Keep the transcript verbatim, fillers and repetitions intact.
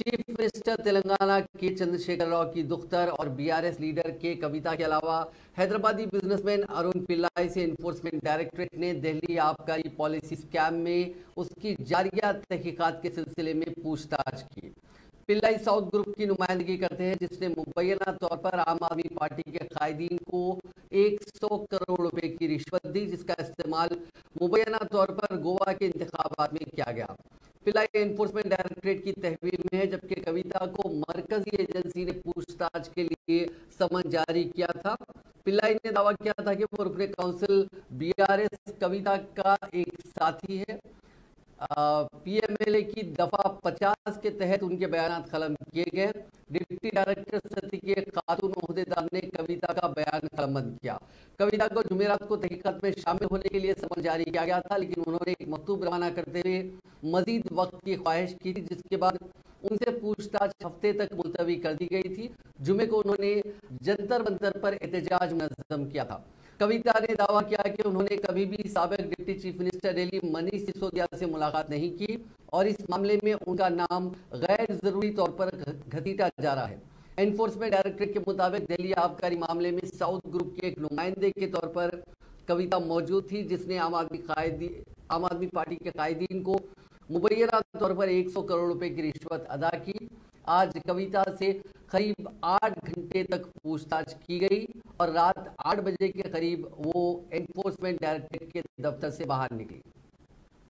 Chief minister Telangana کے چندرشیکھر راؤ کی دختر اور بی آر ایس لیڈر کے کویتا کے علاوہ حیدرآبادی بزنس مین ارون پلائی سے انفورسمنٹ ڈائریکٹریٹ نے دہلی آبکاری پالیسی اسکیم میں اس کی جاریہ تحقیقات کے سلسلے میں پوچھ تاچھ کی۔ پلائی ساؤتھ گروپ کی نمائندگی کرتے ہیں جس نے مبینہ طور پر عام آدمی پارٹی کے قائدین کو ایک سو کروڑ روپے کی رشوت دی، جس کا استعمال مبینہ طور پر گوا کے انتخابات میں کیا گیا۔ پلائی انفورسمنٹ ڈائریکٹریٹ کی تحویل میں ہے، جبکہ کویتا کو مرکزی ایجنسی نے پوچھ تاچھ کے لیے سمن جاری کیا تھا۔ پلائی نے دعویٰ کیا تھا کہ وہ رکن council B R S Kavitha کا ایک ساتھی ہے۔ پی ایم ایل اے کی دفعہ پچاس کے تحت ان کے بیانات قلم کیے گئے۔ ڈپٹی ڈائریکٹر سطح کے خاتون عہدیدار نے کویتا کا بیان قلم بند کیا۔ کویتا کو جمعرات کو تحقیقات میں شامل ہونے کے لیے سمن جاری کیا گیا تھا، لیکن انہوں نے ایک مکتوب روانہ کرتے ہوئے مزید وقت کی خواہش کی تھی، جس کے بعد ان سے پوچھ تاچھ ہفتے تک ملتوی کر دی گئی تھی۔ جمعے کو انہوں نے جنتر منتر پر احتجاج منظم کیا تھا۔ کویتا نے دعویٰ کیا کہ انہوں نے کبھی بھی سابق deputy chief minister Delhi Manish Sisodia سے ملاقات نہیں کی اور اس معاملے میں ان کا نام غیر ضروری طور پر گھسیٹا جا رہا ہے۔ انفورسمنٹ ڈائریکٹریٹ کے مطابق دہلی آبکاری معاملے میں ساؤتھ گروپ کے ایک نمائندے کے طور پر کویتا موجود تھی، جس نے عام آدمی عام آدمی پارٹی کے قائدین کو مبینہ طور پر ایک سو کروڑ روپے کی رشوت ادا کی۔ آج کویتا سے قریب آٹھ گھنٹے تک پوچھ تاچھ کی گئی اور رات آٹھ بجے کے قریب وہ انفورسمنٹ ڈائریکٹریٹ کے دفتر سے باہر نکلی۔